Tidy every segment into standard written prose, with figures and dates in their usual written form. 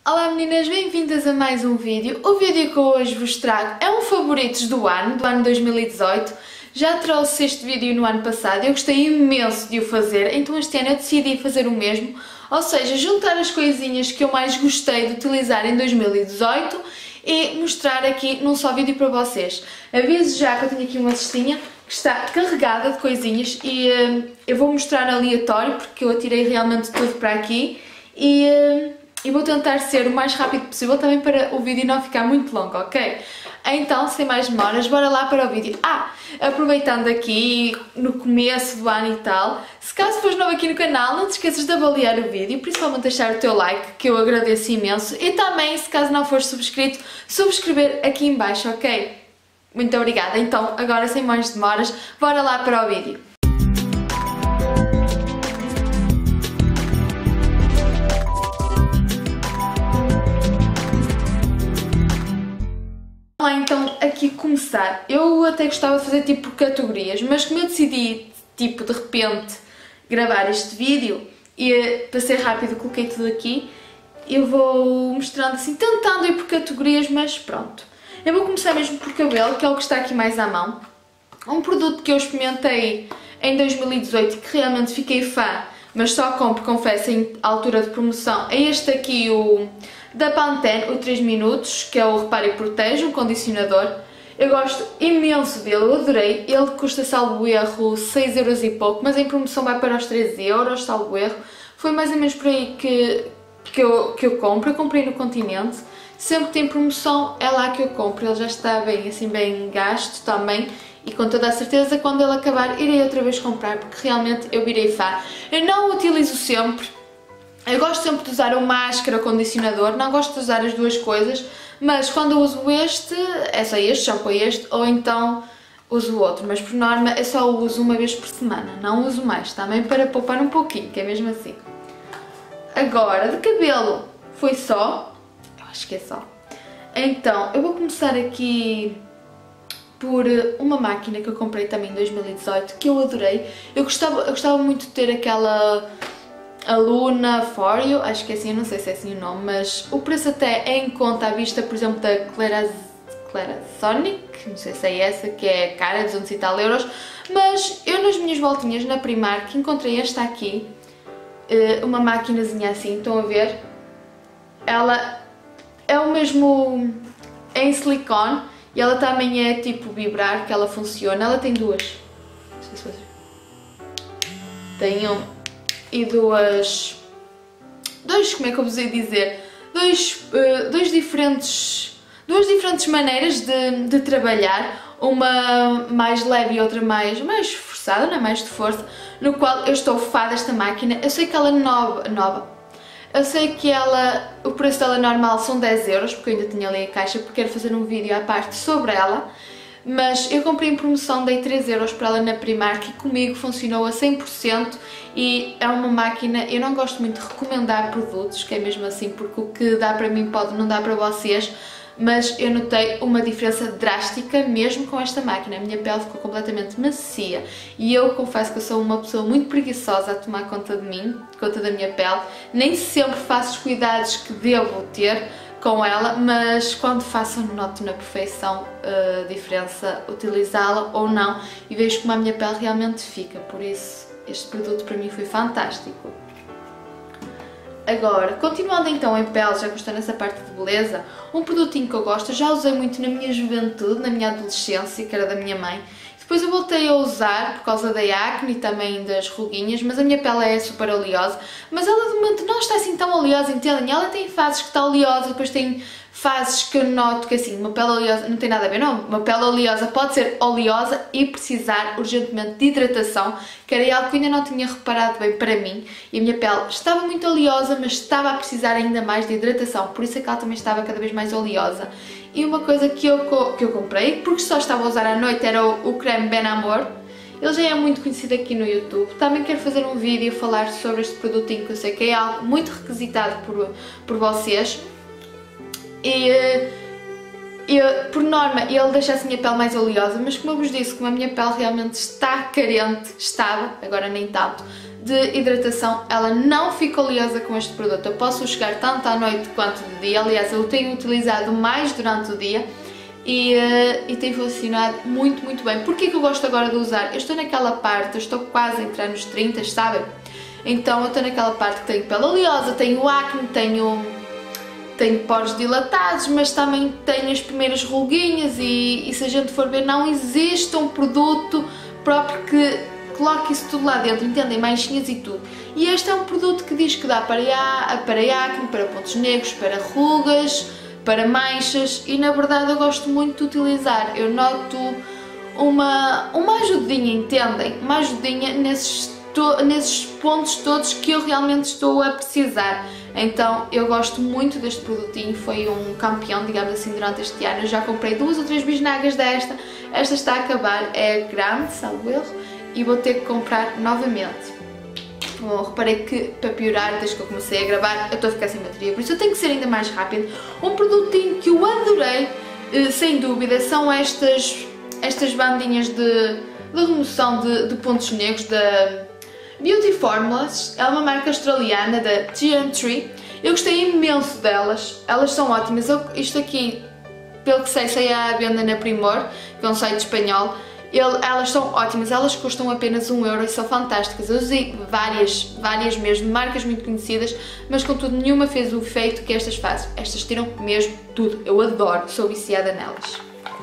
Olá meninas, bem-vindas a mais um vídeo. O vídeo que eu hoje vos trago é um favoritos do ano 2018. Já trouxe este vídeo no ano passado e eu gostei imenso de o fazer, então este ano eu decidi fazer o mesmo. Ou seja, juntar as coisinhas que eu mais gostei de utilizar em 2018 e mostrar aqui num só vídeo para vocês. Aviso já que eu tenho aqui uma cestinha que está carregada de coisinhas e eu vou mostrar aleatório porque eu atirei realmente tudo para aqui e vou tentar ser o mais rápido possível também para o vídeo não ficar muito longo, ok? Então, sem mais demoras, bora lá para o vídeo. Aproveitando aqui no começo do ano e tal, se caso fores novo aqui no canal, não te esqueças de avaliar o vídeo, principalmente deixar o teu like, que eu agradeço imenso, e também, se caso não fores subscrito, subscrever aqui em baixo, ok? Muito obrigada. Então, agora sem mais demoras, bora lá para o vídeo. Então aqui começar, eu até gostava de fazer tipo categorias, mas como eu decidi tipo de repente gravar este vídeo e para ser rápido coloquei tudo aqui, eu vou mostrando assim, tentando ir por categorias, mas pronto. Eu vou começar mesmo por cabelo, que é o que está aqui mais à mão. Um produto que eu experimentei em 2018 e que realmente fiquei fã, mas só compro, confesso, em altura de promoção, é este aqui, o da Pantene, o 3 minutos, que é o Repara e Protege, um condicionador. Eu gosto imenso dele, eu adorei. Ele custa, salvo erro, 6 euros e pouco, mas em promoção vai para os 13 euros, salvo erro. Foi mais ou menos por aí que eu compro. Eu comprei no Continente. Sempre que tem promoção é lá que eu compro. Ele já está bem, assim, bem gasto também. E com toda a certeza, quando ele acabar, irei outra vez comprar, porque realmente eu virei fã. Eu não o utilizo sempre. Eu gosto sempre de usar o máscara, o condicionador, não gosto de usar as duas coisas, mas quando eu uso este, é só este, shampoo este, ou então uso o outro, mas por norma eu só o uso uma vez por semana, não uso mais, também para poupar um pouquinho, que é mesmo assim. Agora, de cabelo, foi só, eu acho que é só. Então, eu vou começar aqui por uma máquina que eu comprei também em 2018, que eu adorei. Eu gostava muito de ter aquela a Luna For You, acho que é assim, eu não sei se é assim o nome, mas o preço até é em conta à vista, por exemplo, da Clarisonic, não sei se é essa, que é cara, 200 e tal euros, mas eu nas minhas voltinhas na Primark encontrei esta aqui, uma maquinazinha assim, estão a ver? Ela é o mesmo, é em silicone e ela também é tipo vibrar, que ela funciona, ela tem duas, não sei se vocês... Tem e dois, como é que eu vos ia dizer, duas diferentes maneiras de trabalhar, uma mais leve e outra mais forçada, não é? Mais de força, no qual eu estou fã desta máquina. Eu sei que ela é nova, eu sei que o preço dela normal são 10 euros, porque eu ainda tinha ali a caixa, porque quero fazer um vídeo à parte sobre ela. Mas eu comprei em promoção, dei 3 euros para ela na Primark e comigo funcionou a 100% e é uma máquina, eu não gosto muito de recomendar produtos, que é mesmo assim, porque o que dá para mim pode não dar para vocês, mas eu notei uma diferença drástica mesmo com esta máquina. A minha pele ficou completamente macia e eu confesso que eu sou uma pessoa muito preguiçosa a tomar conta de mim, conta da minha pele, nem sempre faço os cuidados que devo ter com ela, mas quando faço noto na perfeição a diferença utilizá-la ou não e vejo como a minha pele realmente fica, por isso este produto para mim foi fantástico. Agora, continuando então em pele, já que estou nessa parte de beleza, um produtinho que eu gosto, eu já usei muito na minha juventude, na minha adolescência, que era da minha mãe. Depois eu voltei a usar por causa da acne e também das ruguinhas, mas a minha pele é super oleosa. Mas ela de momento não está assim tão oleosa, entendem? Ela tem fases que está oleosa, depois tem fases que eu noto que assim, uma pele oleosa não tem nada a ver, não. Uma pele oleosa pode ser oleosa e precisar urgentemente de hidratação, que era algo que eu ainda não tinha reparado bem para mim. E a minha pele estava muito oleosa, mas estava a precisar ainda mais de hidratação, por isso é que ela também estava cada vez mais oleosa. E uma coisa que eu comprei, porque só estava a usar à noite, era o creme Ben Amor. Ele já é muito conhecido aqui no YouTube. Também quero fazer um vídeo a falar sobre este produtinho, que eu sei que é algo muito requisitado por vocês. E por norma ele deixa assim a pele mais oleosa, mas como eu vos disse, como a minha pele realmente está carente, estava, agora nem tanto, de hidratação, ela não fica oleosa com este produto. Eu posso chegar tanto à noite quanto de dia, aliás eu tenho utilizado mais durante o dia e tem funcionado muito, muito bem. Porquê que eu gosto agora de usar? Eu estou naquela parte, eu estou quase a entrar nos 30, sabem? Então eu estou naquela parte que tenho pele oleosa, tenho acne, tenho poros dilatados, mas também tenho as primeiras ruguinhas e se a gente for ver, não existe um produto próprio que coloque isso tudo lá dentro, entendem? Manchinhas e tudo. E este é um produto que diz que dá para acne, para pontos negros, para rugas, para manchas e na verdade eu gosto muito de utilizar. Eu noto uma ajudinha, entendem? Uma ajudinha nesses pontos todos que eu realmente estou a precisar. Então eu gosto muito deste produtinho, foi um campeão, digamos assim, durante este ano. Eu já comprei 2 ou 3 bisnagas desta, esta está a acabar, é grande, salvo erro, e vou ter que comprar novamente. Bom, reparei que para piorar, desde que eu comecei a gravar, eu estou a ficar sem bateria, por isso eu tenho que ser ainda mais rápido. Um produtinho que eu adorei, sem dúvida, são estas bandinhas de remoção de pontos negros da Beauty Formulas. É uma marca australiana da TM3. Eu gostei imenso delas, elas são ótimas. Isto aqui, pelo que sei à venda na Primor, que é um site espanhol. Elas são ótimas, elas custam apenas 1 euro e são fantásticas. Eu usei várias mesmo, marcas muito conhecidas, mas contudo nenhuma fez o efeito que estas fazem. Estas tiram mesmo tudo, eu adoro, sou viciada nelas.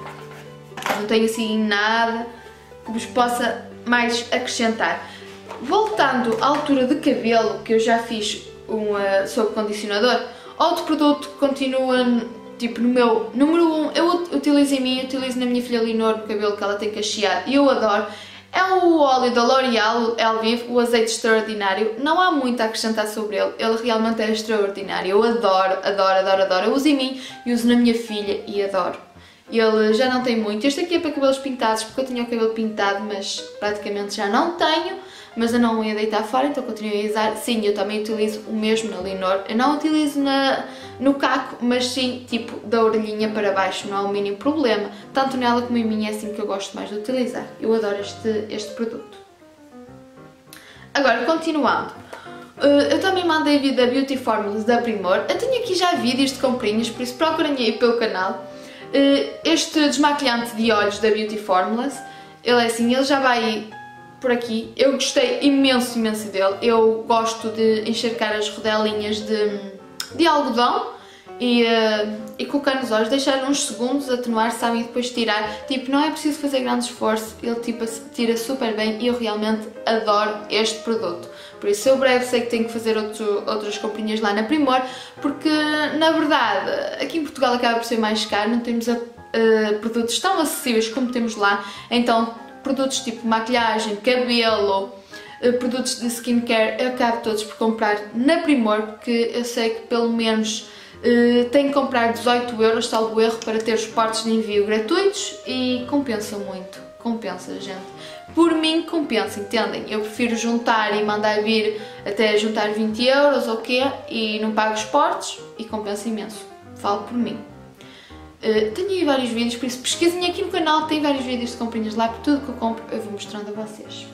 Não tenho assim nada que vos possa mais acrescentar. Voltando à altura de cabelo, que eu já fiz sobre condicionador, outro produto que continua tipo no meu número 1, eu utilizo em mim, utilizo na minha filha Leonor no cabelo que ela tem cacheado e eu adoro, é o óleo da L'Oréal, o Elvive, o azeite extraordinário. Não há muito a acrescentar sobre ele, ele realmente é extraordinário, eu adoro, adoro, adoro, adoro. Eu uso em mim e uso na minha filha e adoro. Ele já não tem muito, este aqui é para cabelos pintados porque eu tinha o cabelo pintado, mas praticamente já não tenho. Mas eu não ia deitar fora, então continuei a usar. Sim, eu também utilizo o mesmo na Leonor. Eu não utilizo no caco, mas sim, tipo, da orelhinha para baixo, não há o mínimo problema. Tanto nela como em mim é assim que eu gosto mais de utilizar. Eu adoro este produto. Agora, continuando. Eu também mandei vir da Beauty Formulas da Primor. Eu tenho aqui já vídeos de comprinhas, por isso procurem aí pelo canal. Este desmaquilhante de olhos da Beauty Formulas, ele é assim, ele já vai por aqui. Eu gostei imenso dele. Eu gosto de encharcar as rodelinhas de algodão e colocar nos olhos, deixar uns segundos atenuar, sabem, e depois tirar. Tipo, não é preciso fazer grande esforço, ele tipo tira super bem e eu realmente adoro este produto. Por isso eu breve sei que tenho que fazer outras comprinhas lá na Primor, porque na verdade aqui em Portugal acaba por ser mais caro, não temos produtos tão acessíveis como temos lá, então produtos tipo maquilhagem, cabelo, produtos de skincare, eu acabo todos por comprar na Primor, porque eu sei que pelo menos tenho que comprar 18 euros, salvo erro, para ter os portos de envio gratuitos e compensa muito, compensa, gente. Por mim compensa, entendem? Eu prefiro juntar e mandar vir até juntar 20 euros ou quê e não pago os portos e compensa imenso, falo por mim. Tenho aí vários vídeos, por isso pesquisem aqui no canal, tem vários vídeos de comprinhas lá, por tudo que eu compro eu vou mostrando a vocês.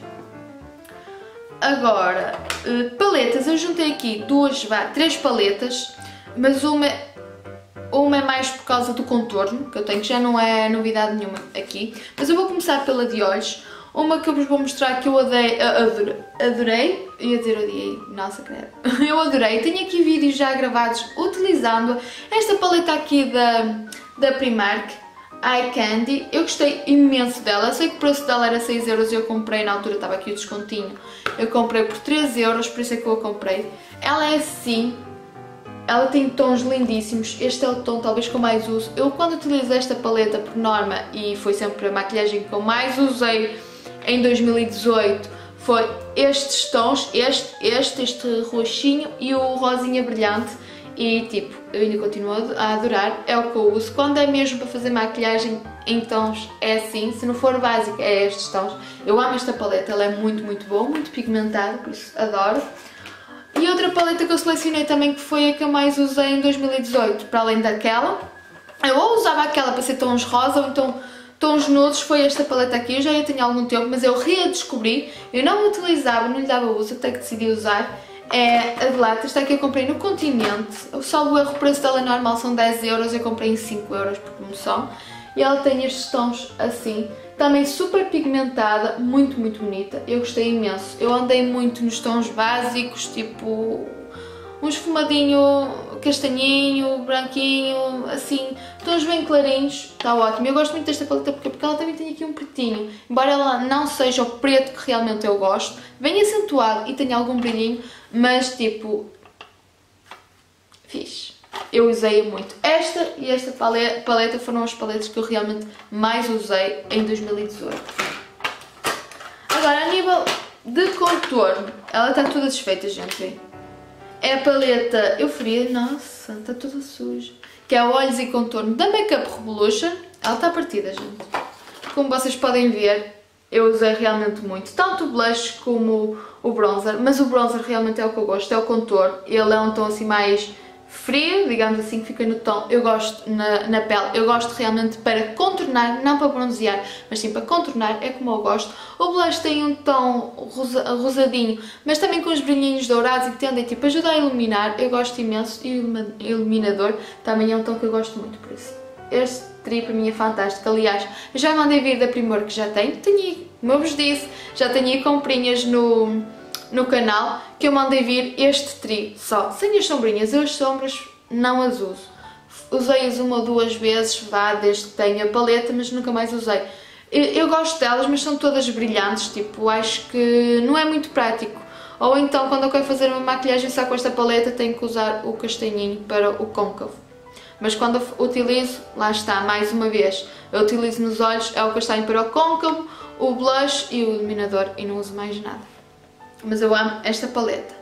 Agora, paletas, eu juntei aqui 3 paletas, mas uma é mais por causa do contorno, que eu tenho, que já não é novidade nenhuma aqui, mas eu vou começar pela de olhos, uma que eu vos vou mostrar que eu adorei, ia dizer odiei, nossa credo, eu adorei, tenho aqui vídeos já gravados utilizando esta paleta aqui da Primark, Eye Candy. Eu gostei imenso dela, eu sei que o preço dela era 6 euros e eu comprei, na altura estava aqui o descontinho, eu comprei por 3 euros, por isso é que eu a comprei. Ela é assim, ela tem tons lindíssimos, este é o tom talvez que eu mais uso. Eu quando utilizo esta paleta por norma, e foi sempre a maquilhagem que eu mais usei em 2018, foi estes tons, este roxinho e o rosinha brilhante. E tipo, eu ainda continuo a adorar, é o que eu uso. Quando é mesmo para fazer maquilhagem em tons, é assim, se não for básico, é estes tons. Eu amo esta paleta, ela é muito boa, muito pigmentada, por isso adoro. E outra paleta que eu selecionei também, que foi a que eu mais usei em 2018, para além daquela, Eu ou usava aquela para ser tons rosa ou então tons nudes, foi esta paleta aqui, eu já a tenho há algum tempo, mas eu redescobri, eu não a utilizava, não lhe dava uso, até que decidi usar, é a de lata, esta aqui eu comprei no Continente, salvo erro, o preço dela normal são 10 euros, eu comprei em 5 euros por promoção, e ela tem estes tons assim, também super pigmentada, muito, muito bonita, eu gostei imenso, eu andei muito nos tons básicos, tipo um esfumadinho castanhinho, branquinho, assim, tons bem clarinhos, está ótimo. Eu gosto muito desta paleta porque ela também tem aqui um pretinho, embora ela não seja o preto que realmente eu gosto, bem acentuado e tenha algum brilhinho, mas tipo, fixe. Eu usei muito. Esta e esta paleta foram as paletas que eu realmente mais usei em 2018. Agora, a nível de contorno, ela está toda desfeita, gente. É a paleta Euforia, nossa, está toda suja. Que é o Olhos e Contorno da Makeup Revolution. Ela está partida, gente. Como vocês podem ver, eu usei realmente muito. Tanto o blush como o bronzer. Mas o bronzer realmente é o que eu gosto, é o contorno. Ele é um tom assim mais frio, digamos assim, que fica no tom. Eu gosto na pele, eu gosto realmente para contornar, não para bronzear, mas sim para contornar, é como eu gosto. O blush tem um tom rosadinho, mas também com os brilhinhos dourados e que tendem tipo, ajuda a iluminar, eu gosto imenso. E o iluminador também é um tom que eu gosto muito, por isso. Este trio para mim é fantástico, aliás, eu já mandei vir da Primor que já tenho, como eu vos disse, já tenho aí comprinhas no canal, que eu mandei vir este trio só, sem as sombrinhas. Eu as sombras não as uso, usei-as uma ou duas vezes, vá, desde que tenho a paleta, mas nunca mais usei. Eu gosto delas, mas são todas brilhantes, tipo, acho que não é muito prático. Ou então, quando eu quero fazer uma maquilhagem só com esta paleta, tenho que usar o castanhinho para o côncavo. Mas quando eu utilizo, lá está, mais uma vez, eu utilizo nos olhos, é o castanho para o côncavo, o blush e o iluminador, e não uso mais nada. Mas eu amo esta paleta.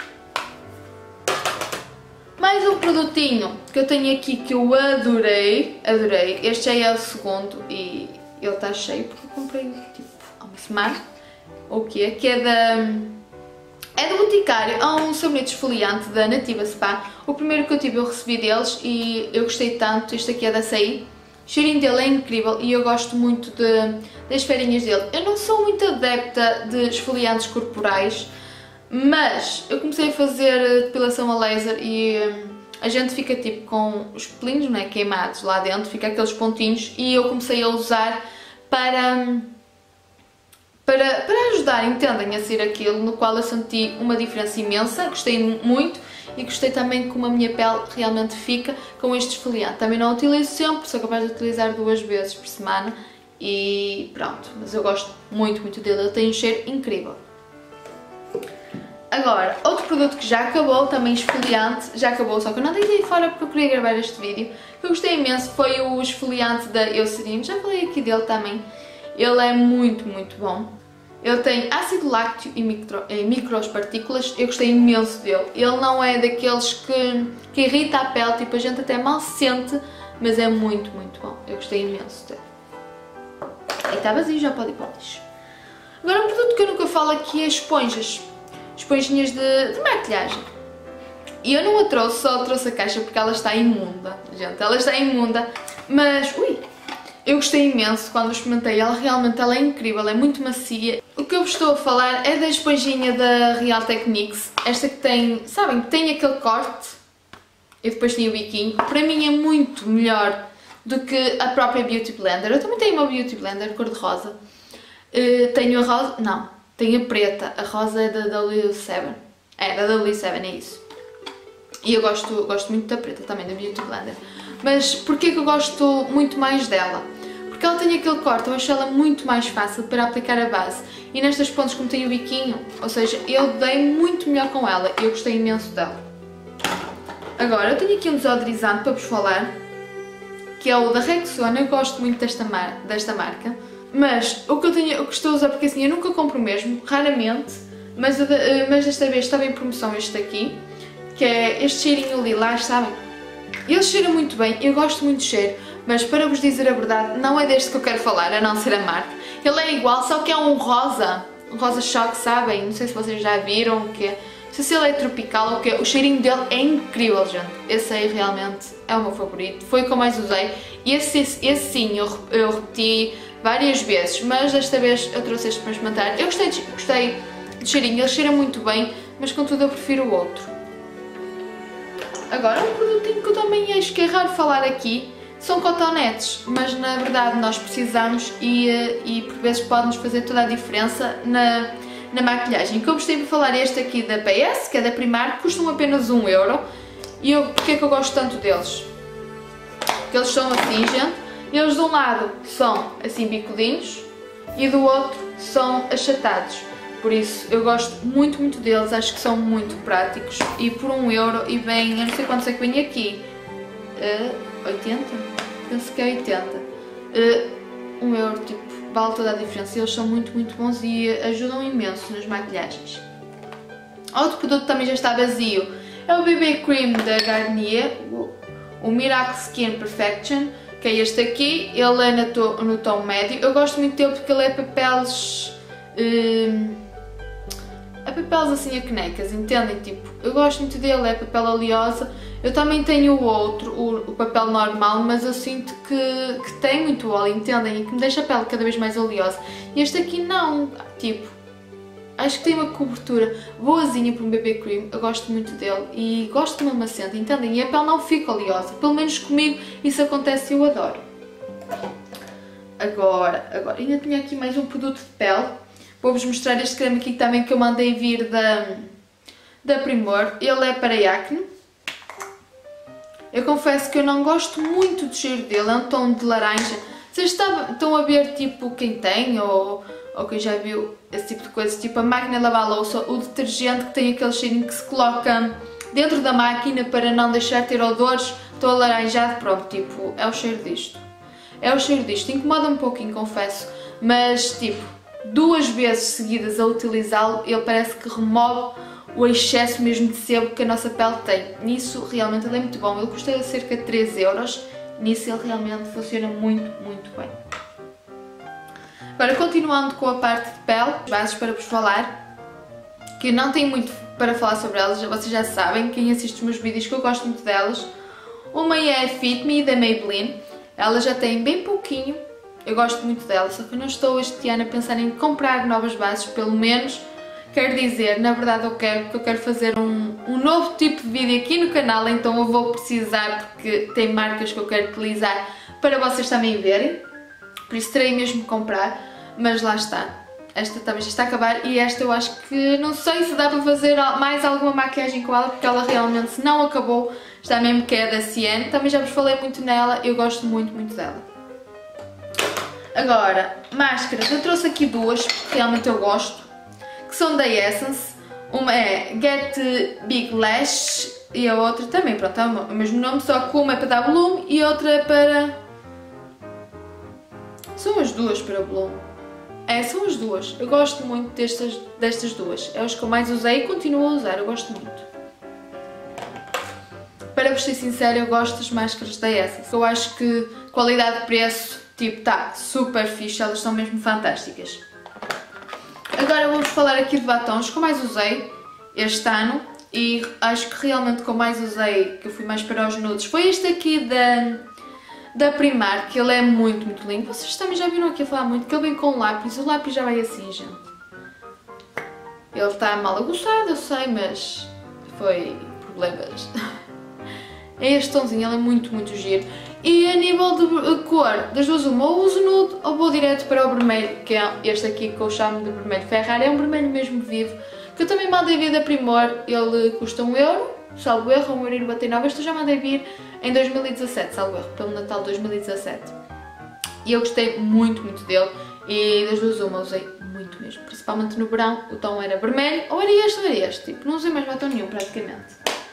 Mais um produtinho que eu tenho aqui que eu adorei. Este já é o segundo e ele está cheio porque eu comprei tipo há uma semana. O quê? Que é do Boticário. Há um sabonete esfoliante da Nativa Spa. O primeiro que eu tive eu recebi deles e eu gostei tanto. Este aqui é da Saí. O cheirinho dele é incrível e eu gosto muito das farinhas dele. Eu não sou muito adepta de esfoliantes corporais, mas eu comecei a fazer depilação a laser e a gente fica tipo com os pelinhos, não é, queimados lá dentro, fica aqueles pontinhos, e eu comecei a usar para ajudar, entendem, a ser aquilo, no qual eu senti uma diferença imensa, gostei muito. E gostei também como a minha pele realmente fica com este esfoliante. Também não utilizo sempre, sou capaz de utilizar 2 vezes por semana e pronto. Mas eu gosto muito, muito dele, ele tem um cheiro incrível. Agora, outro produto que já acabou, também esfoliante, já acabou, só que eu não deitei fora porque eu queria gravar este vídeo, que eu gostei imenso, foi o esfoliante da Eucerin, já falei aqui dele também. Ele é muito, muito bom. Ele tem ácido lácteo e micropartículas, eu gostei imenso dele. Ele não é daqueles que irrita a pele, tipo a gente até mal sente, mas é muito, muito bom. Eu gostei imenso dele. E está vazio, já pode ir para o lixo. Agora um produto que eu nunca falo aqui é esponjas. Esponjinhas de maquilhagem. E eu não a trouxe, só trouxe a caixa porque ela está imunda, gente. Ela está imunda, mas eu gostei imenso quando a experimentei, ela é incrível, ela é muito macia. O que eu vos estou a falar é da esponjinha da Real Techniques, esta que tem, sabem, tem aquele corte e depois tem o biquinho. Para mim é muito melhor do que a própria Beauty Blender. Eu também tenho uma Beauty Blender cor-de-rosa. Tenho a rosa, não, tenho a preta, a rosa é da W7. É, da W7, é isso. E eu gosto muito da preta também, da Beauty Blender. Mas porquê que eu gosto muito mais dela? Porque ela tem aquele corte, eu acho ela muito mais fácil para aplicar a base. E nestas pontas, como tem o biquinho, ou seja, eu dei muito melhor com ela. Eu gostei imenso dela. Agora, eu tenho aqui um desodorizante para vos falar, que é o da Rexona. Eu gosto muito desta marca. Mas o que eu estou a usar, porque assim, eu nunca compro mesmo, raramente. Mas desta vez estava em promoção este aqui, que é este cheirinho lilás, sabem? Ele cheira muito bem, eu gosto muito do cheiro, mas para vos dizer a verdade, não é deste que eu quero falar, a não ser a marca. Ele é igual, só que é um rosa choque, sabem? Não sei se vocês já viram, que se ele é tropical ou o quê, o cheirinho dele é incrível, gente. Esse aí realmente é o meu favorito, foi o que eu mais usei. E esse sim, eu repeti várias vezes, mas desta vez eu trouxe este para experimentar. Eu gostei do cheirinho, ele cheira muito bem, mas contudo eu prefiro o outro. Agora um produtinho que eu também acho que é raro falar aqui, são cotonetes, mas na verdade nós precisamos e por vezes pode-nos fazer toda a diferença na maquilhagem. Que eu gostei de falar este aqui da PS, que é da Primark, custam apenas 1€. E porque é que eu gosto tanto deles? Porque eles são assim, gente. Eles de um lado são assim bicudinhos e do outro são achatados. Por isso eu gosto muito, muito deles, acho que são muito práticos. E por 1€ e vem, eu não sei quantos é que vem aqui. 80? Penso que é 80. 1€, tipo, vale toda a diferença. Eles são muito, muito bons e ajudam imenso nas maquilhagens. Outro produto que também já está vazio é o BB Cream da Garnier, o Miracle Skin Perfection, que é este aqui. Ele é no tom médio. Eu gosto muito dele porque ele é papeles... papeles assim a canecas, entendem? Tipo, eu gosto muito dele, é papel oleosa. Eu também tenho o outro, o papel normal, mas eu sinto que tem muito óleo, entendem? E que me deixa a pele cada vez mais oleosa. E este aqui não, tipo, acho que tem uma cobertura boazinha para um BB Cream, eu gosto muito dele e gosto de uma macenta, entendem? E a pele não fica oleosa, pelo menos comigo isso acontece e eu adoro. Agora, ainda tinha aqui mais um produto de pele. Vou-vos mostrar este creme aqui também que eu mandei vir da Primor. Ele é para acne. Eu confesso que eu não gosto muito do cheiro dele, é um tom de laranja. Vocês estão a ver tipo quem tem ou quem já viu esse tipo de coisa, tipo a máquina de lavar louça, o detergente que tem aquele cheirinho que se coloca dentro da máquina para não deixar ter odores, estou alaranjado, pronto, tipo, é o cheiro disto. É o cheiro disto, incomoda um pouquinho, confesso, mas tipo, 2 vezes seguidas a utilizá-lo, ele parece que remove o excesso mesmo de sebo que a nossa pele tem. Nisso realmente ele é muito bom, ele custa cerca de 3€, nisso ele realmente funciona muito, muito bem. Agora continuando com a parte de pele, bases para vos falar, que eu não tenho muito para falar sobre elas, vocês já sabem, quem assiste os meus vídeos que eu gosto muito delas. Uma é a Fit Me da Maybelline, ela já tem bem pouquinho, eu gosto muito dela, só que eu não estou este ano a pensar em comprar novas bases, pelo menos. Quero dizer, na verdade eu quero fazer um novo tipo de vídeo aqui no canal, então eu vou precisar, porque tem marcas que eu quero utilizar para vocês também verem, por isso terei mesmo que comprar, mas lá está, esta também já está a acabar e esta eu acho que não sei se dá para fazer mais alguma maquiagem com ela, porque ela realmente não acabou, está mesmo que é da Cian, também já vos falei muito nela, eu gosto muito, muito dela. Agora, máscaras, eu trouxe aqui 2, porque realmente eu gosto, que são da Essence. Uma é Get Big Lash e a outra também, pronto, é o mesmo nome, só que uma é para dar volume e outra é para... São as duas para volume. São as duas. Eu gosto muito destas duas. É as que eu mais usei e continuo a usar, eu gosto muito. Para vos ser sincera, eu gosto das máscaras da Essence. Eu acho que qualidade-preço, tipo, tá super fixe, elas são mesmo fantásticas. Agora vou-vos falar aqui de batons que eu mais usei este ano e acho que realmente que eu mais usei, que eu fui mais para os nudes, foi este aqui da Primark, que ele é muito, muito lindo. Vocês também já viram aqui a falar muito, que ele vem com lápis, o lápis já vai assim, gente. Ele está mal aguçado, eu sei, mas foi problemas. É este tomzinho, ele é muito, muito giro. E a nível de cor, das duas uma, ou uso nude ou vou direto para o vermelho, que é este aqui que eu chamo de vermelho Ferrari, é um vermelho mesmo vivo, que eu também mandei vir da Primor, ele custa 1€, salvo erro, 1,99€, este eu já mandei vir em 2017, salvo erro, pelo Natal de 2017. E eu gostei muito, muito dele, e das duas uma usei muito mesmo, principalmente no verão, o tom era vermelho, ou era este, tipo, não usei mais batom nenhum praticamente.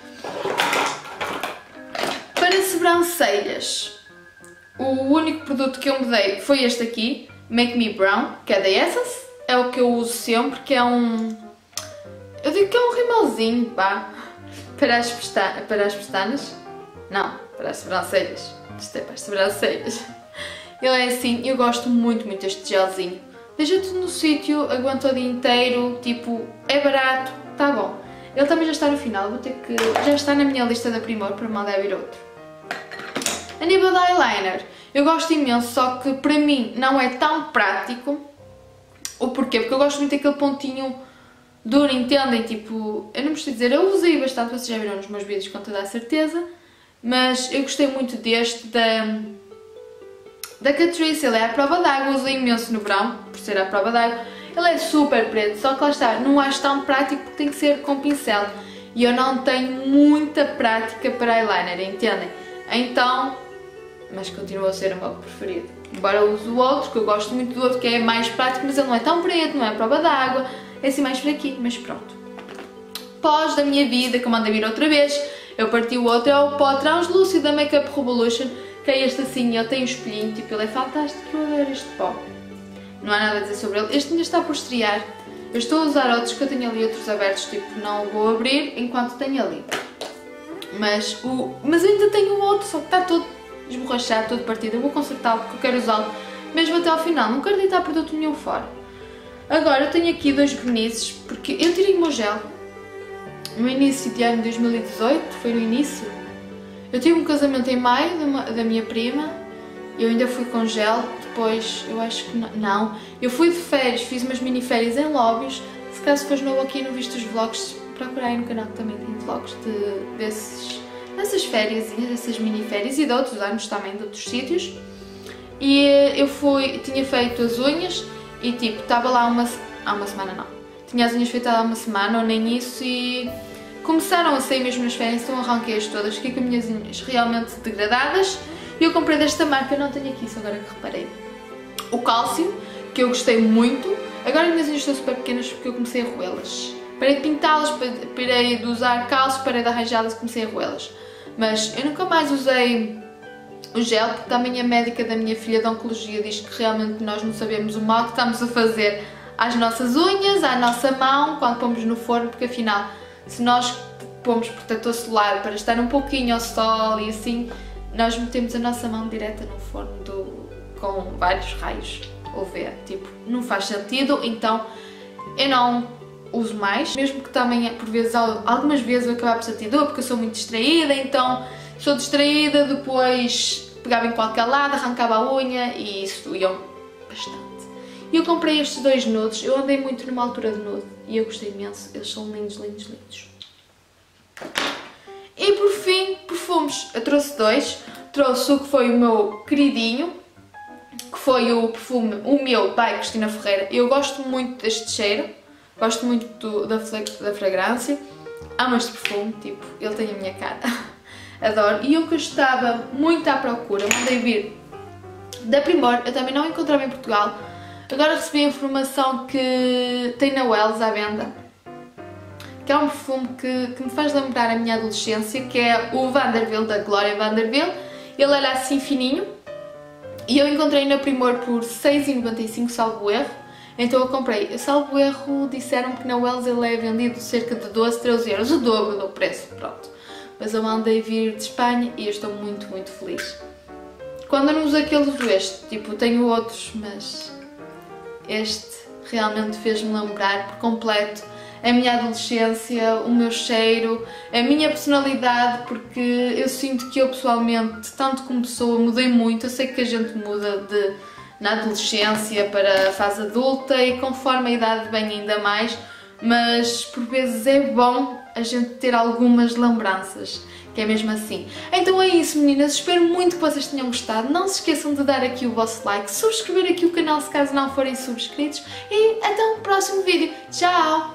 Para sobrancelhas, o único produto que eu me dei foi este aqui, Make Me Brown, que é da Essence, é o que eu uso sempre, que é um... eu digo que é um rimelzinho, pá, para as pestanas, não, para as sobrancelhas, isto é para as sobrancelhas. Ele é assim, eu gosto muito, muito deste gelzinho, deixa tudo no sítio, aguenta o dia inteiro, tipo, é barato, tá bom. Ele também já está no final, vou ter que... já está na minha lista da Primor para mandar vir outro. A nível de eyeliner, eu gosto imenso, só que para mim não é tão prático. O porquê? Porque eu gosto muito daquele pontinho duro, entendem? Tipo, eu não preciso dizer, eu usei bastante, vocês já viram nos meus vídeos com toda a certeza, mas eu gostei muito deste, da Catrice. Ele é à prova d'água, usei imenso no verão, por ser à prova d'água. Ele é super preto, só que lá está, não acho tão prático porque tem que ser com pincel. E eu não tenho muita prática para eyeliner, entendem? Então, mas continua a ser o meu preferido. Embora eu use o outro, que eu gosto muito do outro, que é mais prático, mas ele não é tão preto, não é à prova d'água, é assim mais fraquinho, mas pronto. Pós da minha vida, que eu mandei vir outra vez, eu parti o outro, é o pó translúcido da Makeup Revolution, que é este assim, ele tem um espelhinho, tipo, ele é fantástico, eu adoro este pó. Não há nada a dizer sobre ele. Este ainda está por estrear. Eu estou a usar outros, que eu tenho ali outros abertos, tipo, não vou abrir enquanto tenho ali. Mas eu ainda tenho outro, só que está todo esborrachado, todo partido. Eu vou consertá-lo porque eu quero usá-lo mesmo até ao final. Não quero deitar produto nenhum fora. Agora, eu tenho aqui dois vernizes, porque eu tirei o meu gel no início de ano de 2018, foi no início. Eu tive um casamento em maio da minha prima. Eu ainda fui com gel, depois eu acho que não. Eu fui de férias, fiz umas mini férias em Lóbios. Se caso fores novo aqui e não viste os vlogs, procura aí no canal que também tem vlogs dessas férias, dessas mini férias e de outros anos também, de outros sítios. E eu tinha feito as unhas e tipo, estava lá uma semana não. Tinha as unhas feitas há uma semana ou nem isso e começaram a sair mesmo nas férias, então arranquei-as todas, fiquei com as minhas unhas realmente degradadas. E eu comprei desta marca, eu não tenho aqui, só agora que reparei. O Cálcio, que eu gostei muito. Agora as minhas unhas estão super pequenas porque eu comecei a roê-las. Parei de pintá-las, parei de usar cálcio, parei de arranjá-las e comecei a roê-las. Mas eu nunca mais usei o gel, porque também a médica da minha filha de oncologia diz que realmente nós não sabemos o mal que estamos a fazer às nossas unhas, à nossa mão, quando pomos no forno, porque afinal, se nós pomos protetor solar para estar um pouquinho ao sol e assim, nós metemos a nossa mão direta no forno com vários raios UV, tipo, não faz sentido, então eu não uso mais, mesmo que também por vezes, algumas vezes eu acabava por sentir dor porque eu sou muito distraída, então sou distraída, depois pegava em qualquer lado, arrancava a unha e isso doía bastante. E eu comprei estes dois nudes, eu andei muito numa altura de nude e eu gostei imenso, eles são lindos, lindos, lindos. E por fim, perfumes. Eu trouxe dois. Trouxe o que foi o meu queridinho, que foi o perfume, o meu, by Cristina Ferreira. Eu gosto muito deste cheiro, gosto muito da fragrância. Amo este perfume, tipo, ele tem a minha cara. Adoro. E o que eu estava muito à procura, mandei vir da Primor, eu também não encontrava em Portugal. Agora recebi a informação que tem na Wells à venda. Que é um perfume que me faz lembrar a minha adolescência, que é o Vanderbilt, da Gloria Vanderbilt. Ele era assim fininho e eu encontrei na Primor por 6,95, salvo erro. Então eu comprei. Salvo erro, disseram que na Wells ele é vendido cerca de 12, 13 euros, o dobro do preço, pronto. Mas eu mandei vir de Espanha e eu estou muito, muito feliz. Quando eu não uso aquele, uso este. Tipo, tenho outros, mas este realmente fez-me lembrar por completo a minha adolescência, o meu cheiro, a minha personalidade, porque eu sinto que eu pessoalmente, tanto como pessoa, mudei muito. Eu sei que a gente muda na adolescência para a fase adulta e conforme a idade vem ainda mais, mas por vezes é bom a gente ter algumas lembranças, que é mesmo assim. Então é isso, meninas, espero muito que vocês tenham gostado. Não se esqueçam de dar aqui o vosso like, subscrever aqui o canal se caso não forem subscritos e até o próximo vídeo. Tchau!